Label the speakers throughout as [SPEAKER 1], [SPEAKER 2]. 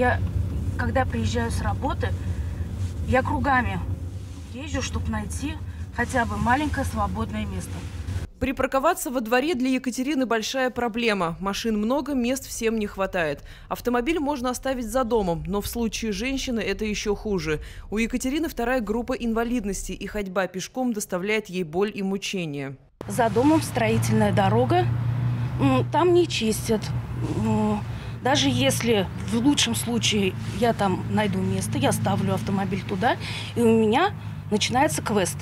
[SPEAKER 1] Когда приезжаю с работы, я кругами езжу, чтобы найти хотя бы маленькое свободное место.
[SPEAKER 2] Припарковаться во дворе для Екатерины большая проблема. Машин много, мест всем не хватает. Автомобиль можно оставить за домом, но в случае женщины это еще хуже. У Екатерины вторая группа инвалидности, и ходьба пешком доставляет ей боль и мучения.
[SPEAKER 1] За домом строительная дорога, там не чистят. Даже если в лучшем случае я там найду место, я ставлю автомобиль туда, и у меня начинается квест.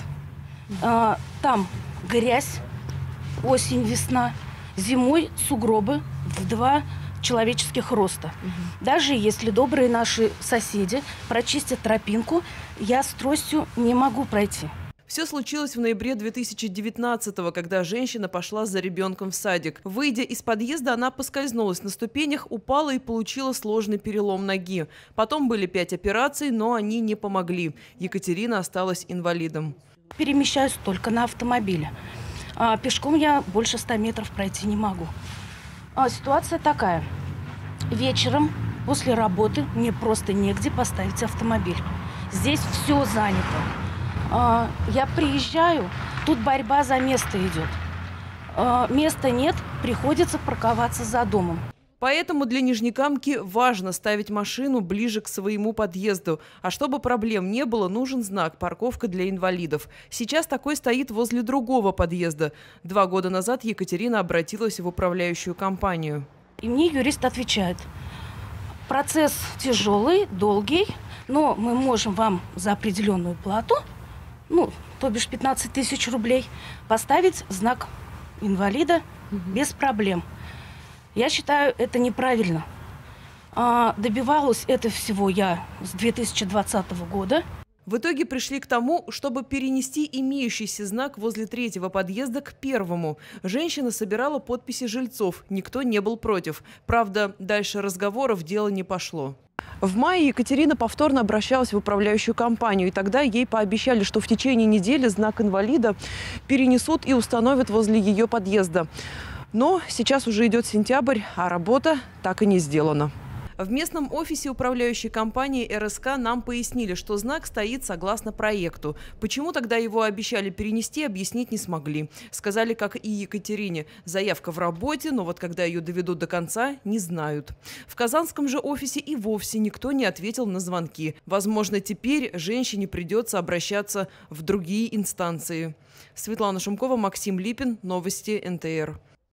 [SPEAKER 1] Там грязь, осень, весна, зимой сугробы в 2 человеческих роста. Даже если добрые наши соседи прочистят тропинку, я с тростью не могу пройти.
[SPEAKER 2] Все случилось в ноябре 2019-го, когда женщина пошла за ребенком в садик. Выйдя из подъезда, она поскользнулась на ступенях, упала и получила сложный перелом ноги. Потом были 5 операций, но они не помогли. Екатерина осталась инвалидом.
[SPEAKER 1] Перемещаюсь только на автомобиле. Пешком я больше 100 метров пройти не могу. Ситуация такая. Вечером после работы мне просто негде поставить автомобиль. Здесь все занято. Я приезжаю, тут борьба за место идет. Места нет, приходится парковаться за домом.
[SPEAKER 2] Поэтому для Нижнекамки важно ставить машину ближе к своему подъезду. А чтобы проблем не было, нужен знак «Парковка для инвалидов». Сейчас такой стоит возле другого подъезда. 2 года назад Екатерина обратилась в управляющую компанию.
[SPEAKER 1] И мне юрист отвечает: процесс тяжелый, долгий, но мы можем вам за определенную плату, то бишь 15 000 рублей, поставить знак инвалида без проблем. Я считаю, это неправильно. Добивалась это всего я с 2020 года.
[SPEAKER 2] В итоге пришли к тому, чтобы перенести имеющийся знак возле 3-го подъезда к 1-му. Женщина собирала подписи жильцов, никто не был против. Правда, дальше разговоров дело не пошло. В мае Екатерина повторно обращалась в управляющую компанию, и тогда ей пообещали, что в течение недели знак инвалида перенесут и установят возле ее подъезда. Но сейчас уже идет сентябрь, а работа так и не сделана. В местном офисе управляющей компании РСК нам пояснили, что знак стоит согласно проекту. Почему тогда его обещали перенести, объяснить не смогли. Сказали, как и Екатерине, заявка в работе, но вот когда ее доведут до конца, не знают. В казанском же офисе и вовсе никто не ответил на звонки. Возможно, теперь женщине придется обращаться в другие инстанции. Светлана Шумкова, Максим Липин, Новости НТР.